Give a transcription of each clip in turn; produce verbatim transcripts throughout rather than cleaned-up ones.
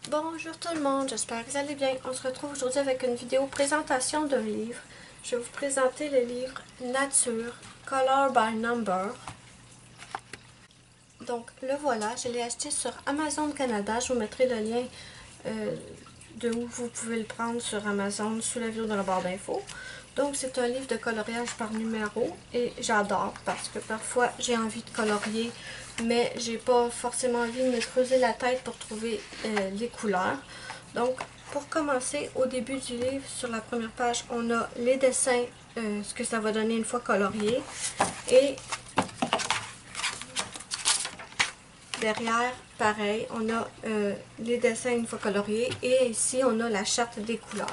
Bonjour tout le monde, j'espère que vous allez bien. On se retrouve aujourd'hui avec une vidéo présentation d'un livre. Je vais vous présenter le livre Nature, Color by Number. Donc le voilà, je l'ai acheté sur Amazon Canada. Je vous mettrai le lien euh, de où vous pouvez le prendre sur Amazon sous la vidéo dans la barre d'infos. Donc c'est un livre de coloriage par numéro et j'adore parce que parfois j'ai envie de colorier mais j'ai pas forcément envie de me creuser la tête pour trouver euh, les couleurs. Donc pour commencer, au début du livre, sur la première page, on a les dessins, euh, ce que ça va donner une fois colorié, et derrière, pareil, on a euh, les dessins une fois coloriés et ici on a la charte des couleurs.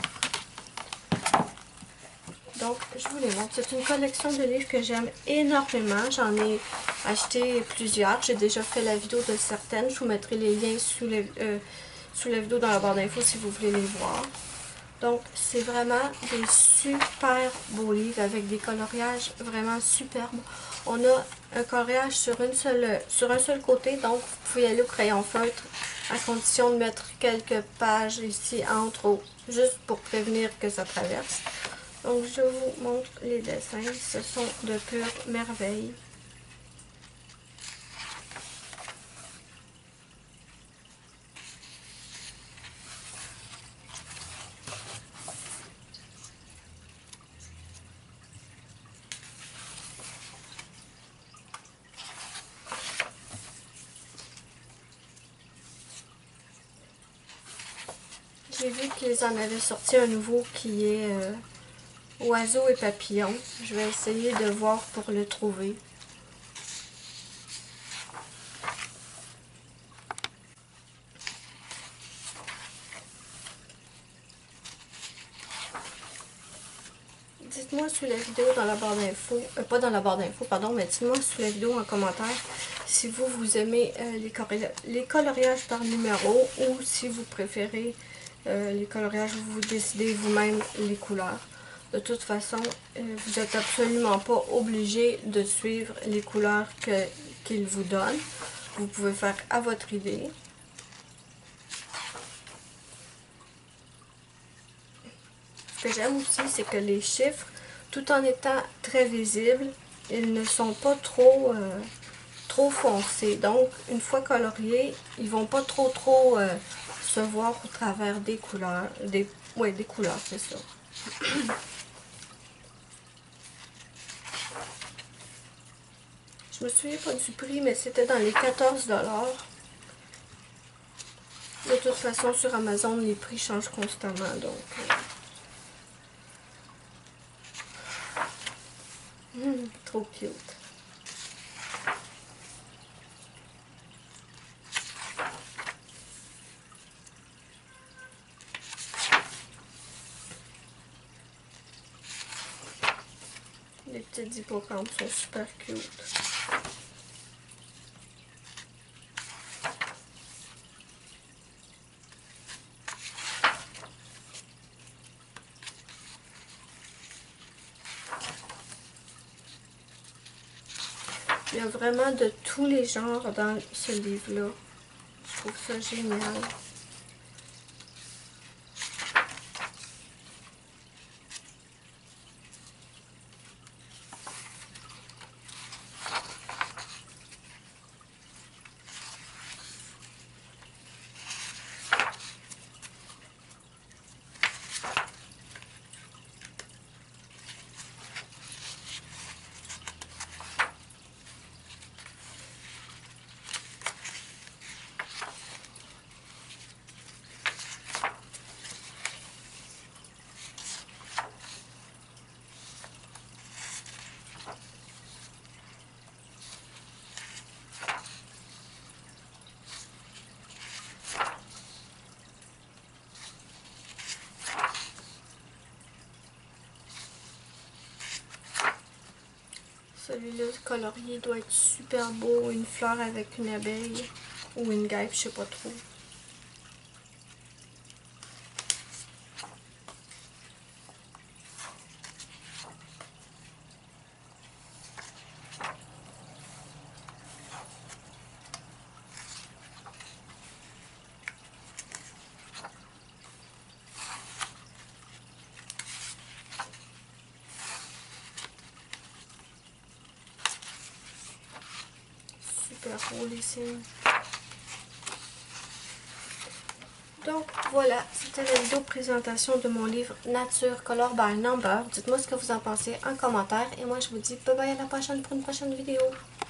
Donc, je vous les montre. C'est une collection de livres que j'aime énormément. J'en ai acheté plusieurs. J'ai déjà fait la vidéo de certaines. Je vous mettrai les liens sous, les, euh, sous la vidéo dans la barre d'infos si vous voulez les voir. Donc, c'est vraiment des super beaux livres avec des coloriages vraiment superbes. On a un coloriage sur, une seule, sur un seul côté, donc vous pouvez y aller au crayon feutre à condition de mettre quelques pages ici entre, juste pour prévenir que ça traverse. Donc, je vous montre les dessins. Ce sont de pure merveille. J'ai vu qu'ils en avaient sorti un nouveau qui est euh, oiseaux et papillons. Je vais essayer de voir pour le trouver. Dites-moi sous la vidéo dans la barre d'infos, euh, pas dans la barre d'infos, pardon, mais dites-moi sous la vidéo en commentaire si vous, vous aimez euh, les, les coloriages par numéro ou si vous préférez euh, les coloriages où vous décidez vous-même les couleurs. De toute façon, euh, vous n'êtes absolument pas obligé de suivre les couleurs que, qu'il vous donne. Vous pouvez faire à votre idée. Ce que j'aime aussi, c'est que les chiffres, tout en étant très visibles, ils ne sont pas trop, euh, trop foncés. Donc, une fois coloriés, ils vont pas trop trop euh, se voir au travers des couleurs. Des, ouais, des couleurs, c'est ça. Je me souviens pas du prix, mais c'était dans les quatorze dollars. De toute façon, sur Amazon, les prix changent constamment. Donc, euh, hum, trop cute. Les petites hippocampes sont super cute. Il y a vraiment de tous les genres dans ce livre-là. Je trouve ça génial. Celui-là, colorié, doit être super beau. Une fleur avec une abeille ou une guêpe, je sais pas trop. super beau les signes. Donc voilà, c'était la vidéo présentation de mon livre Nature Color by Number. Dites-moi ce que vous en pensez en commentaire et moi je vous dis bye bye à la prochaine pour une prochaine vidéo.